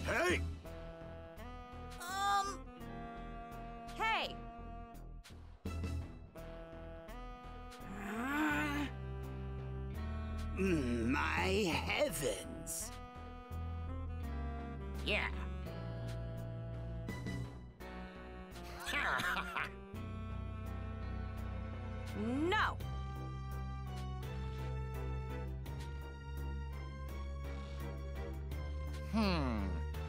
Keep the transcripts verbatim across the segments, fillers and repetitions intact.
Hey! Um... Hey! My heavens! Yeah. No! Hmm.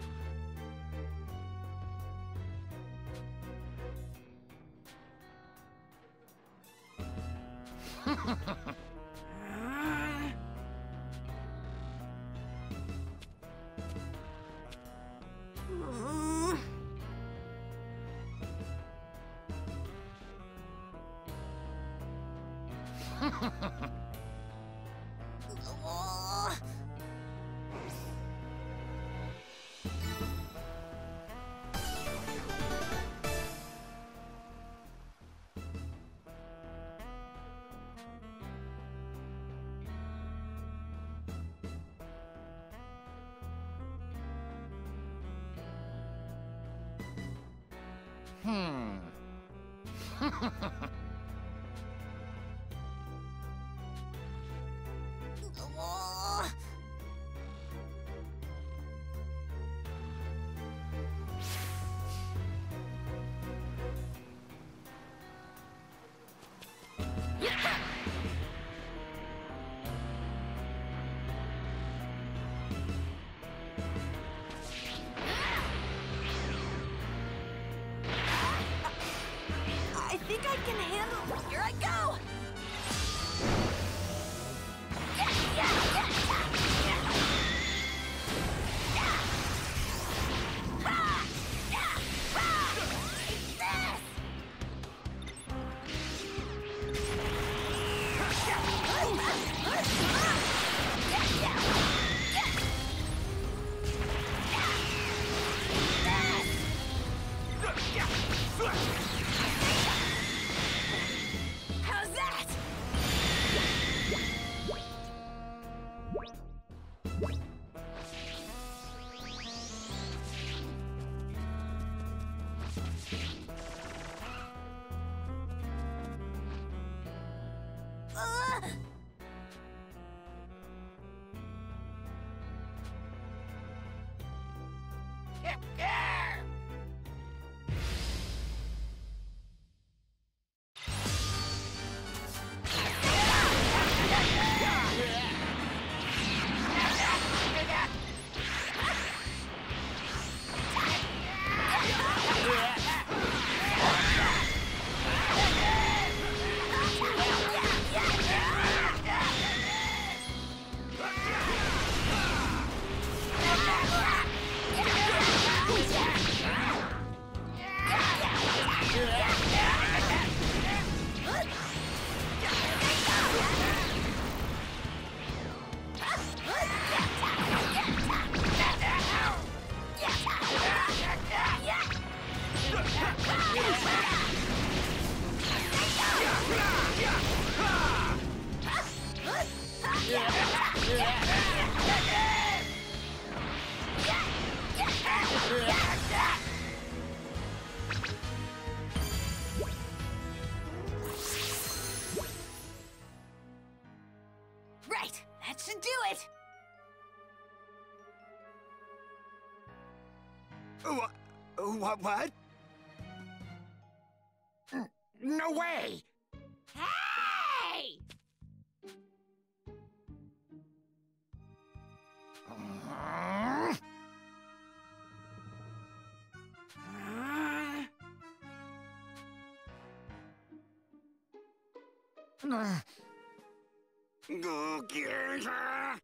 Hmm. I think I can handle... Here I go! How's that? Uh. Right, that should do it. What? What? What? No way! Hey! Uh, uh, Go get her!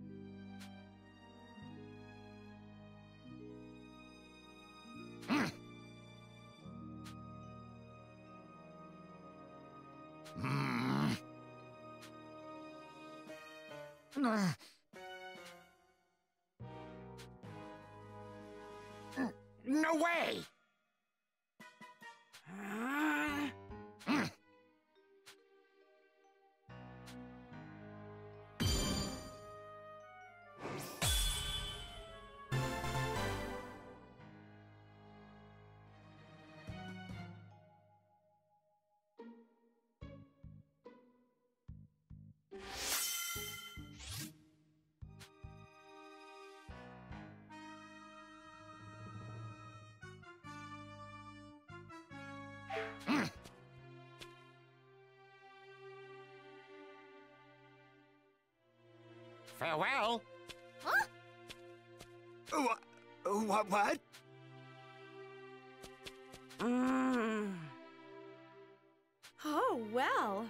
Hmm. Uh, No way! Mm. Farewell. Huh? What? What? What? Mm. Oh, well.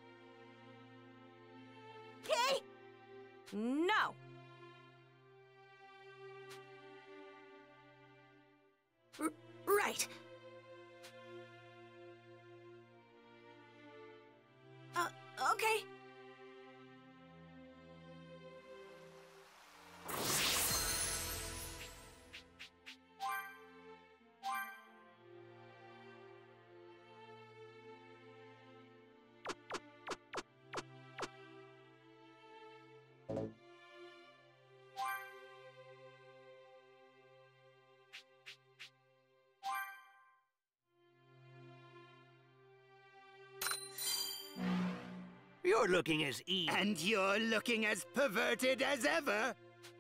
Okay. No. R right. Uh, okay. You're looking as evil. And you're looking as perverted as ever.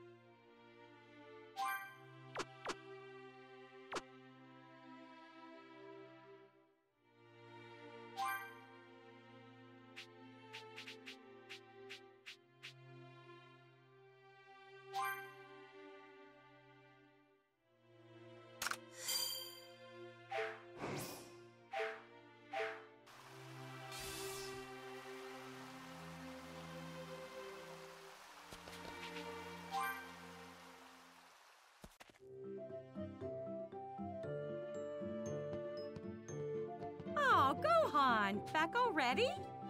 Oh, Gohan, back already?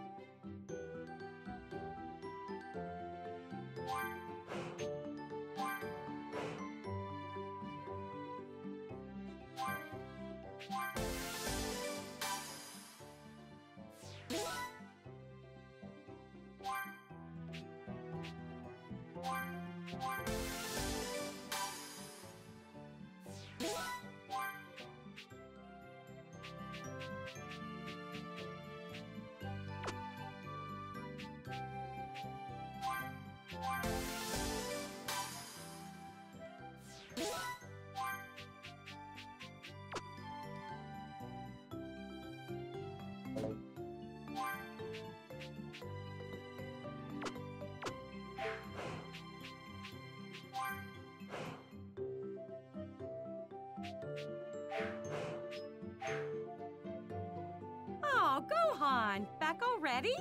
Oh, Gohan, back already?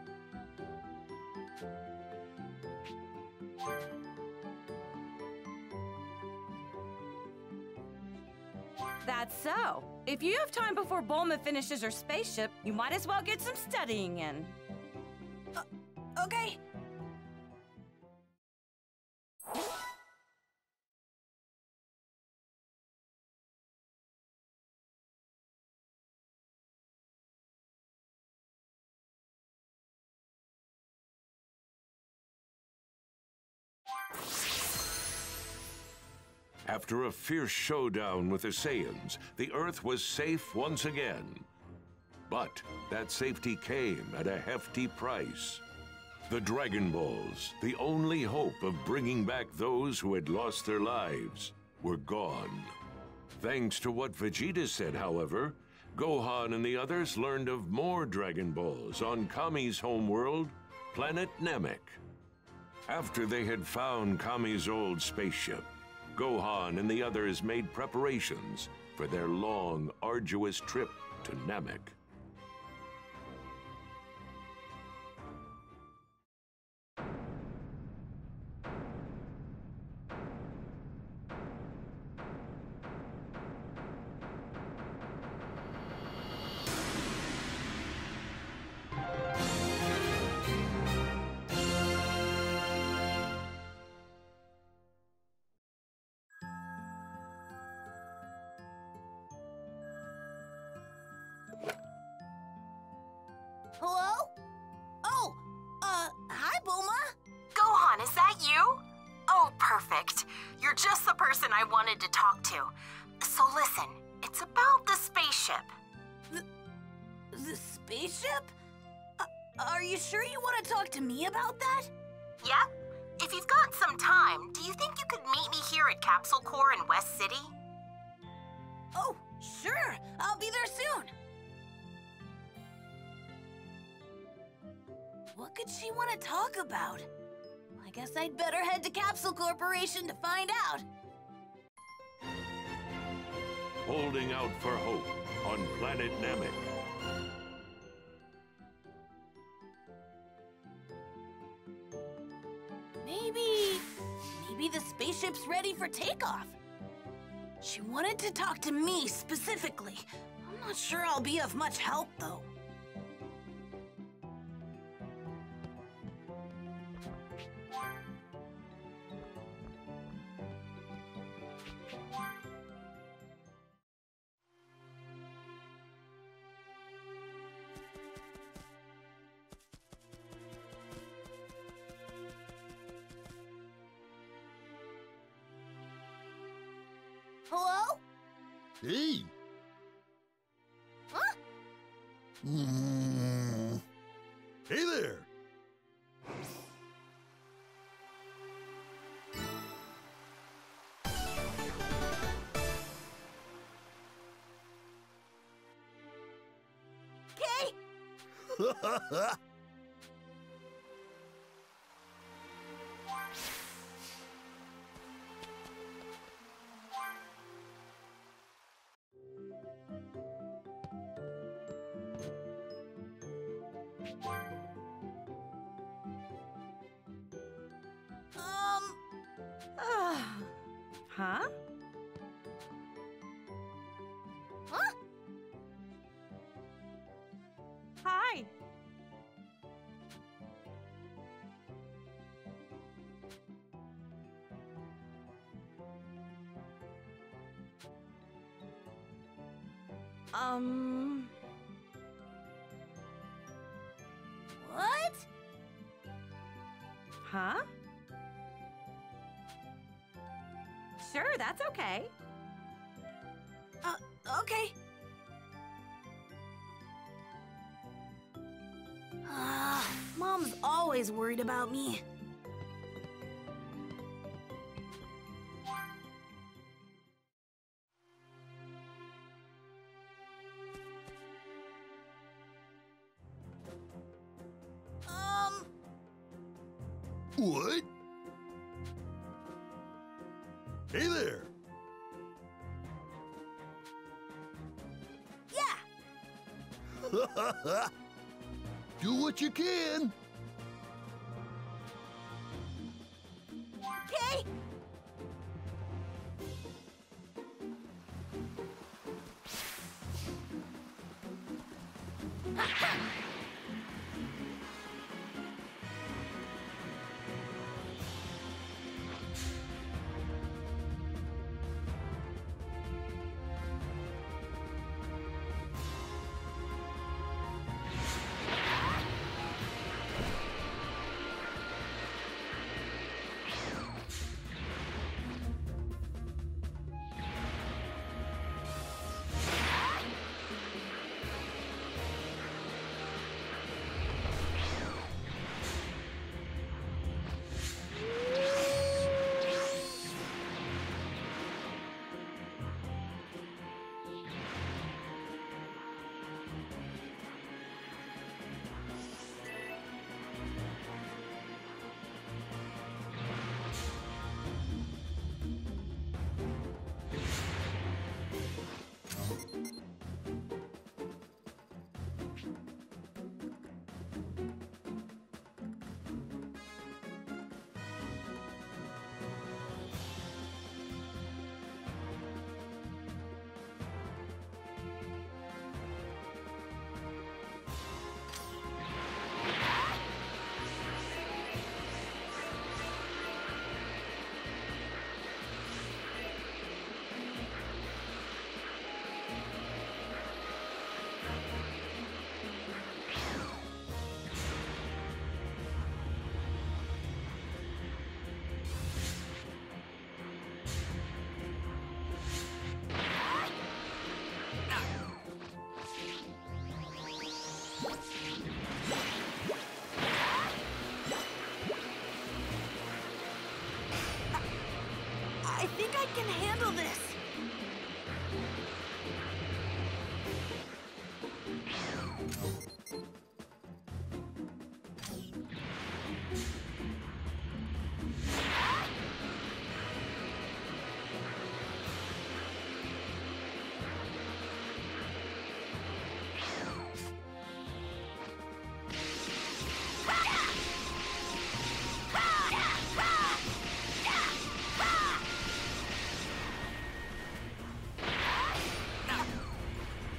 That's so. If you have time before Bulma finishes her spaceship, you might as well get some studying in. Uh, okay. After a fierce showdown with the Saiyans, the Earth was safe once again. But that safety came at a hefty price. The Dragon Balls, the only hope of bringing back those who had lost their lives, were gone. Thanks to what Vegeta said, however, Gohan and the others learned of more Dragon Balls on Kami's homeworld, planet Namek. After they had found Kami's old spaceship, Gohan and the others made preparations for their long, arduous trip to Namek. Hello? Oh, uh, hi, Bulma. Gohan, is that you? Oh, perfect. You're just the person I wanted to talk to. So listen, it's about the spaceship. The, the spaceship? Uh, are you sure you want to talk to me about that? Yep. If you've got some time, do you think you could meet me here at Capsule Corps in West City? Oh, sure. I'll be there soon. What could she want to talk about? I guess I'd better head to Capsule Corporation to find out. Holding out for hope on planet Namek. Maybe... maybe the spaceship's ready for takeoff. She wanted to talk to me specifically. I'm not sure I'll be of much help, though. Hello? Hey. Huh? Mm. Hey there. Okay. Um... Huh? Huh? Hi. Um... What? Huh? Sure, that's okay. Uh, okay. Ah, Mom's always worried about me. Um... What? Hey there. Yeah! Do what you can. Okay!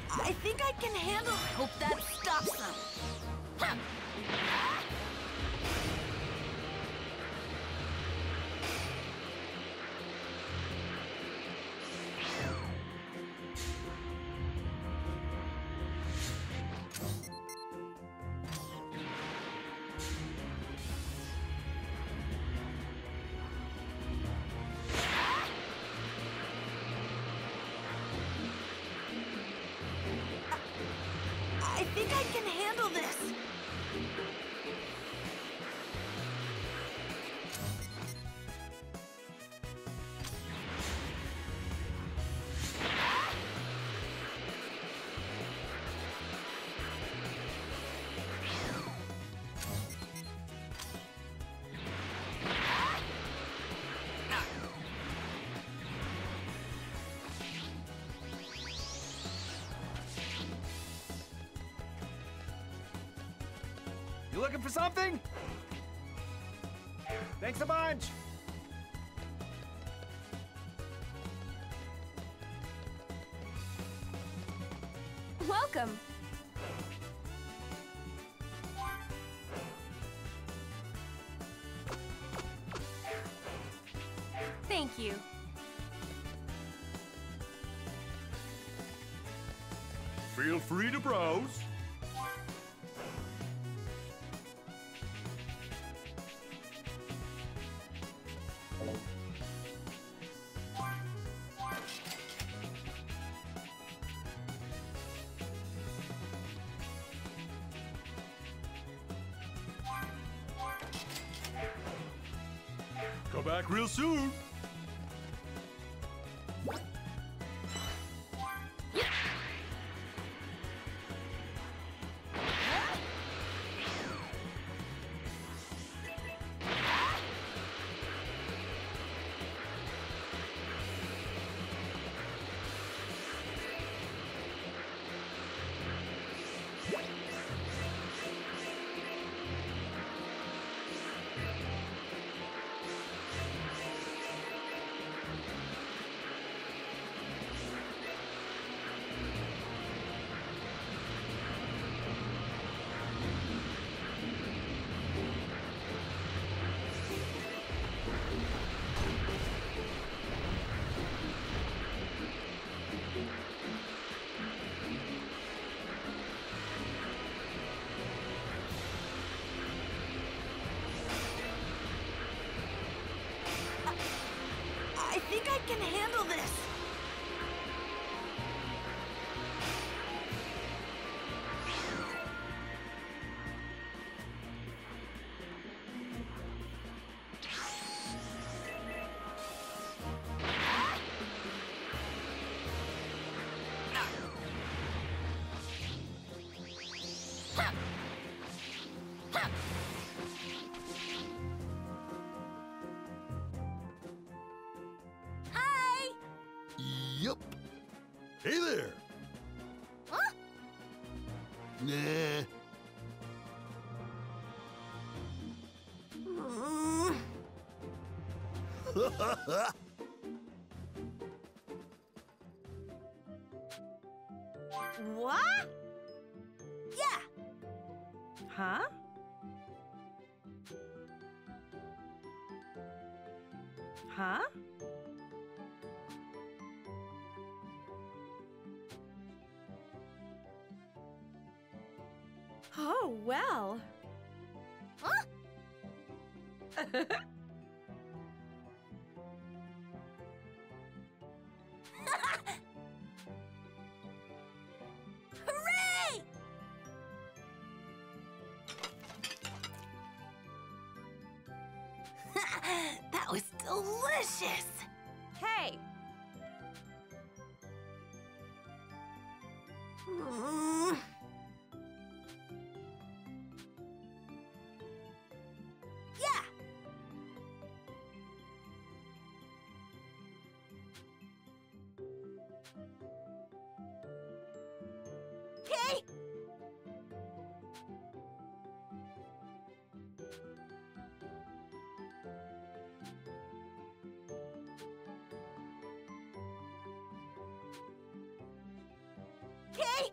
I think I can handle it. Hope that stops them. Huh. I think I can handle this. You looking for something? Thanks a bunch! Welcome. Thank you. Feel free to browse. Come back real soon. I think I can handle this. Hi! Yup. Hey there. Huh? Nah. Mm. What? Yeah. Huh? Huh? Oh, well. Huh? Hooray! That was delicious. Hey, Mm. Yeah. Okay. Okay?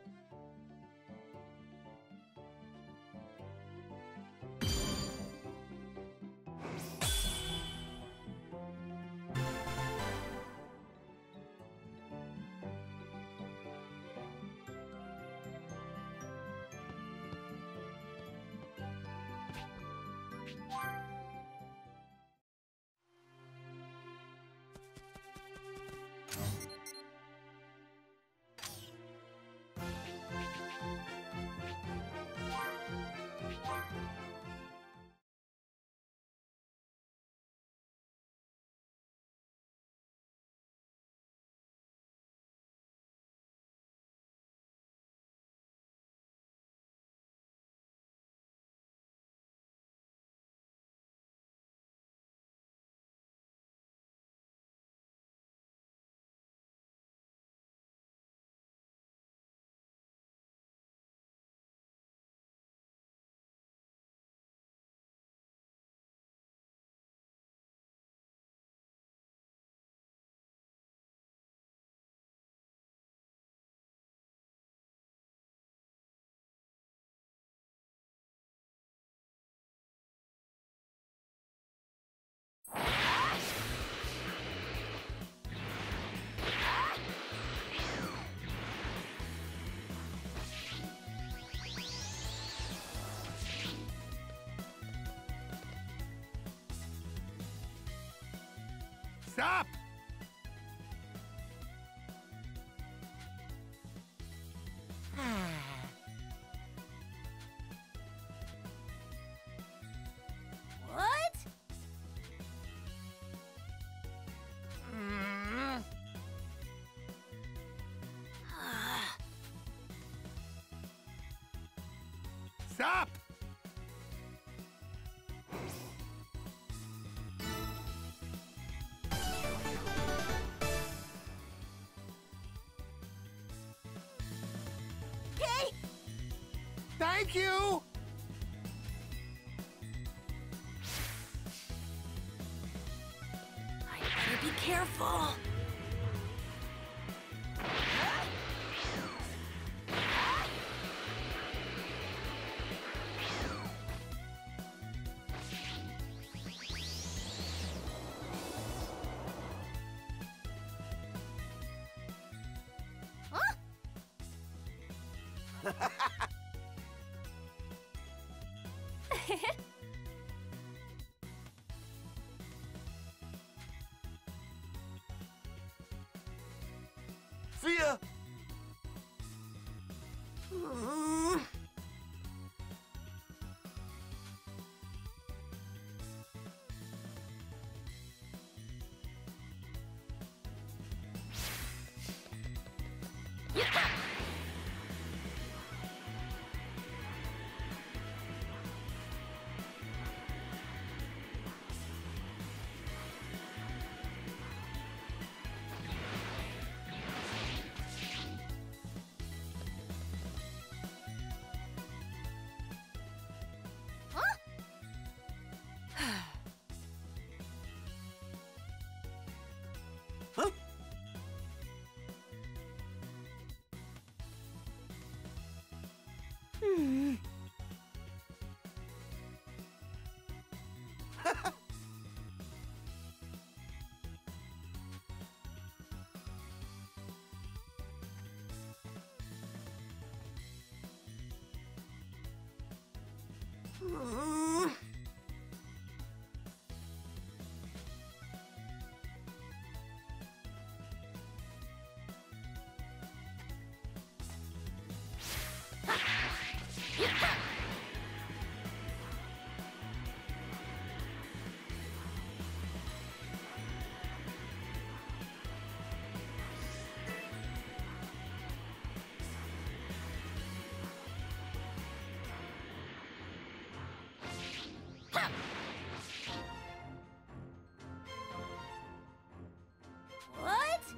Stop! What? Mm. Stop! Okay? Thank you! I better be careful. See ya! Mm. Huh? Hmm. Mm. What?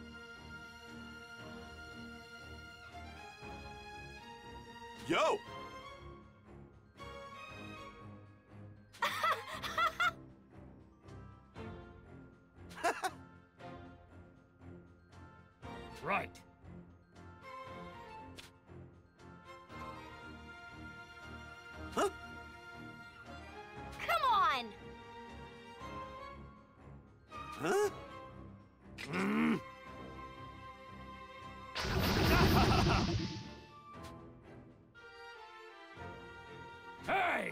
Yo! Right. Huh? Come on! Huh? Mm. Hey!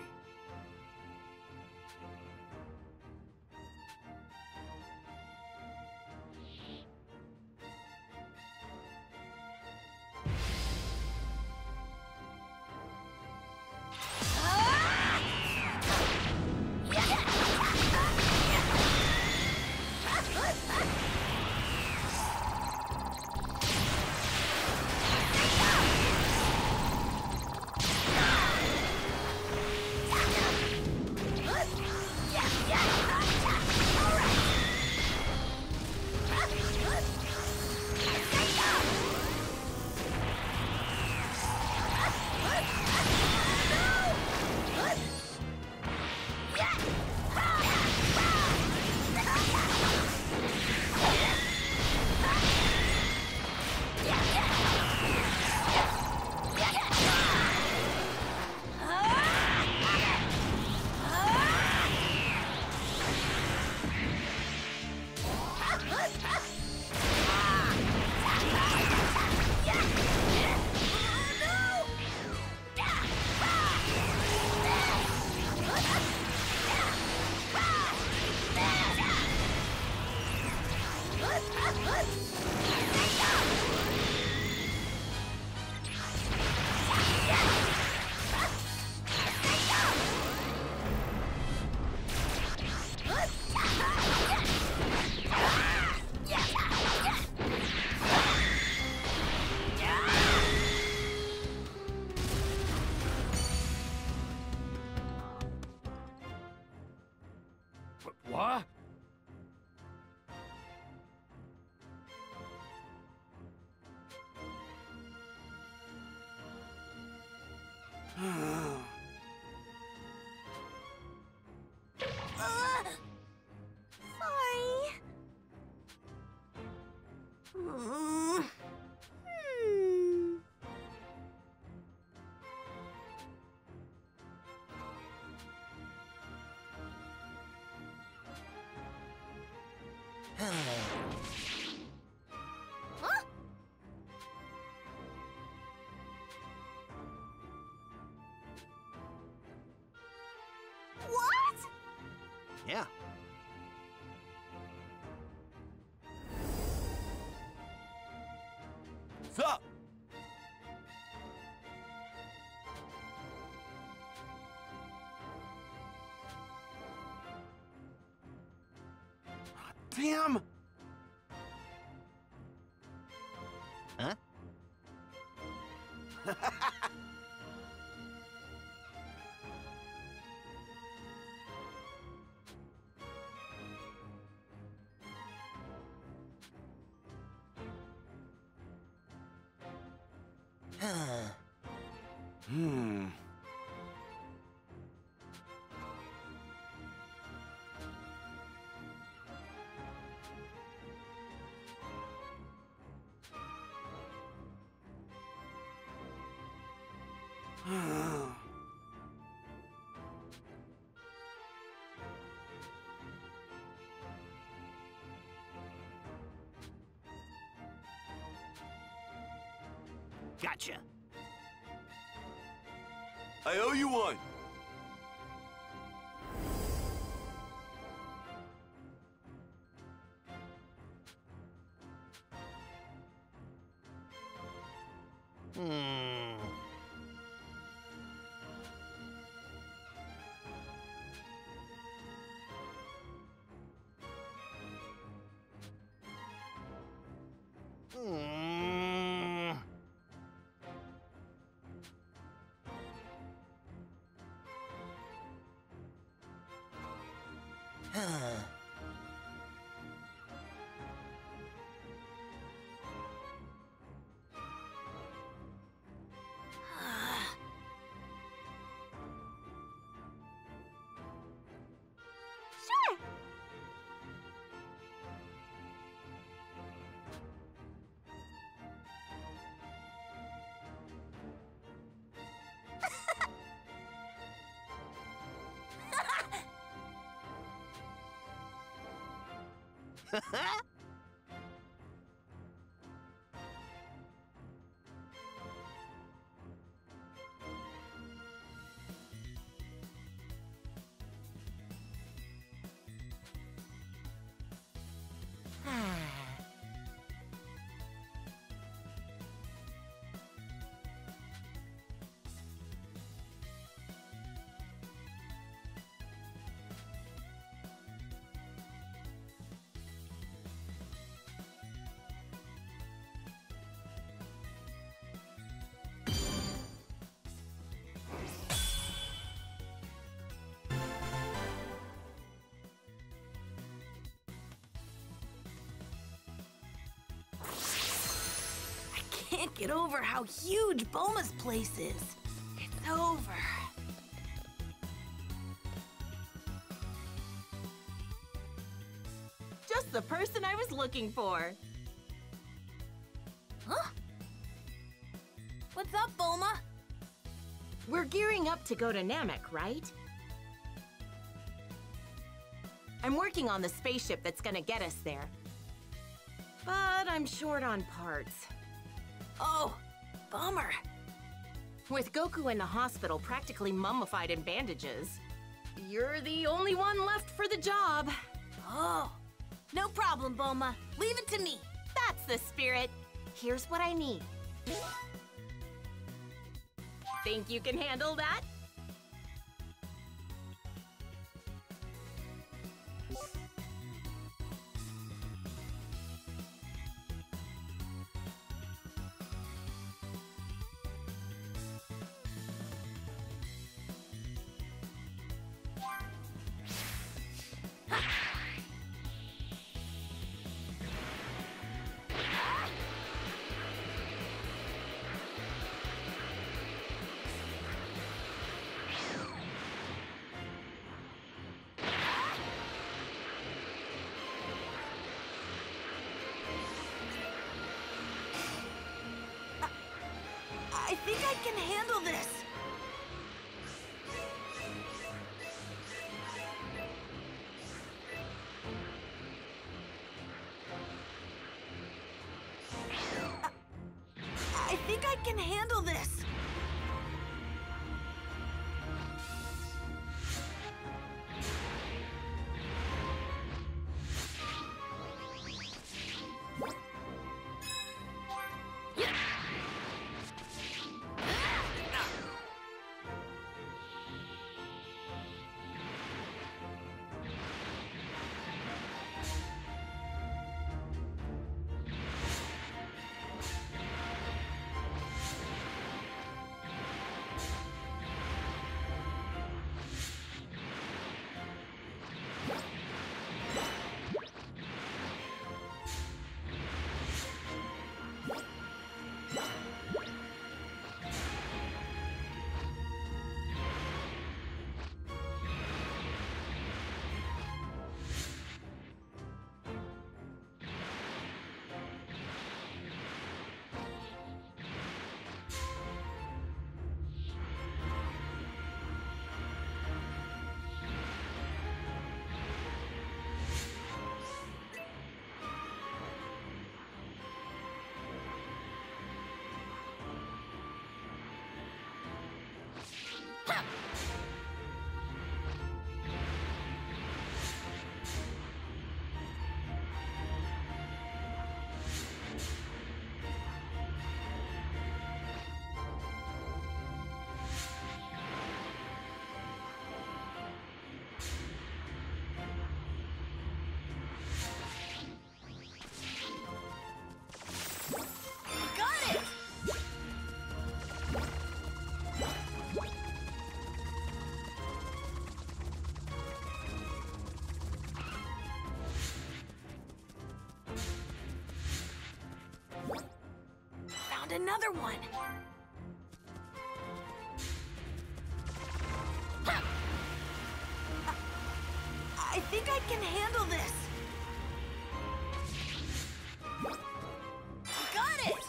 What? Uh, sorry. Mm. Hmm. Huh? What? Yeah. Sup? Damn! Huh? Hmm. Gotcha. I owe you one. Hmm. Hmm. I can't get over how huge Bulma's place is. It's over. Just the person I was looking for. Huh? What's up, Bulma? We're gearing up to go to Namek, right? I'm working on the spaceship that's gonna get us there. But I'm short on parts. Oh, bummer. With Goku in the hospital practically mummified in bandages, you're the only one left for the job. Oh, no problem, Bulma. Leave it to me. That's the spirit. Here's what I need. Think you can handle that? I think I can handle this. I think I can handle this. Another one. I think I can handle this. Got it!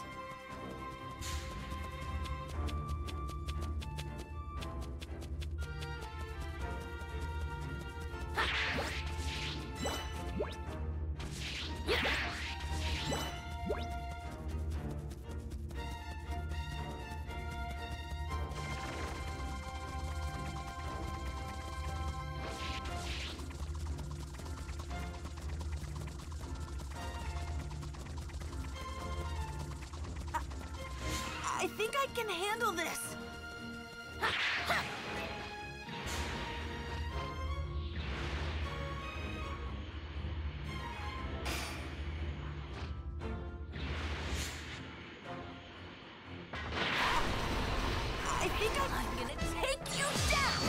think I can handle this. I think I'm, I'm gonna take you down.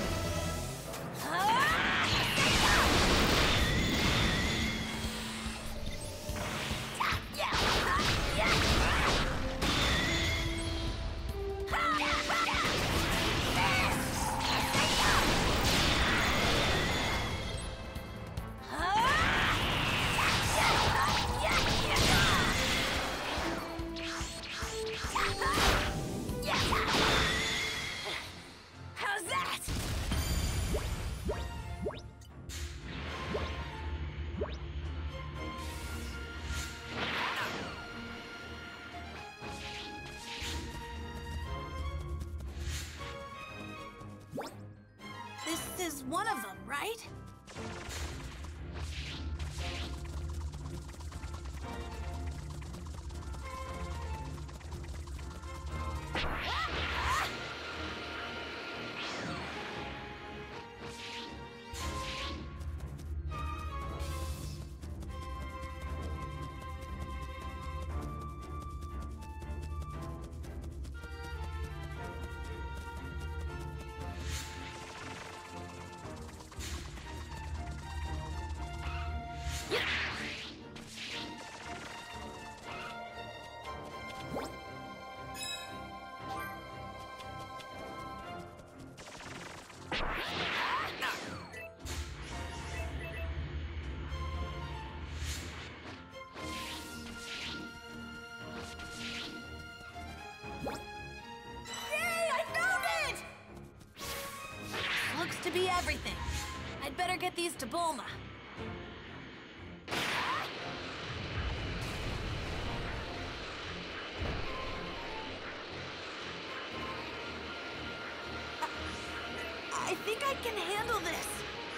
How's that? This is one of them, right? To be everything. I'd better get these to Bulma. I, I think I can handle this.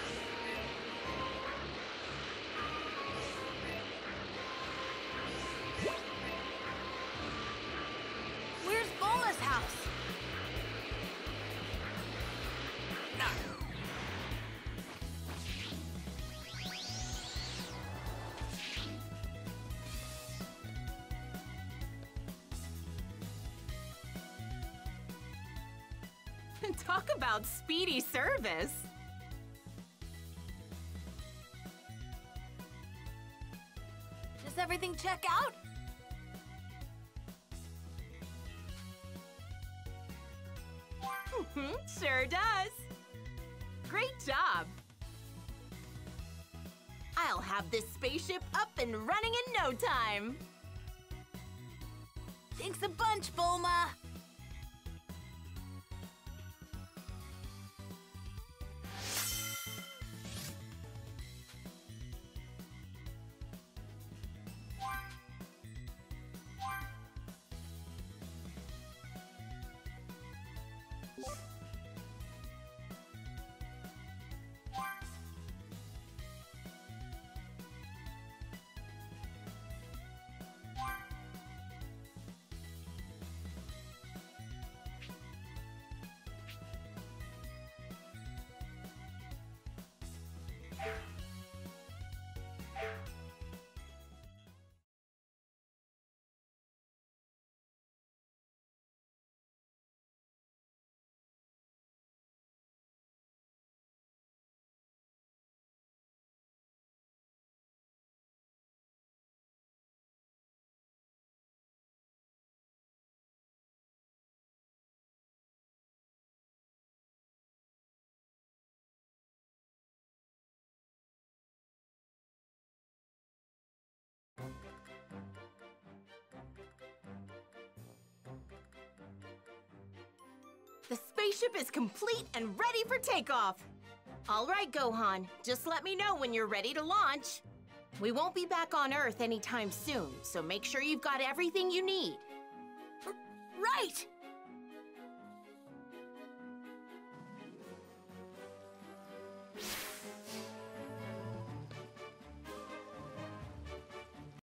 Where's Bulma's house? Talk about speedy service. Does everything check out? Sure does. Great job. I'll have this spaceship up and running in no time. Thanks a bunch, Bulma. The spaceship is complete and ready for takeoff. All right, Gohan, just let me know when you're ready to launch. We won't be back on Earth anytime soon, so make sure you've got everything you need. Right!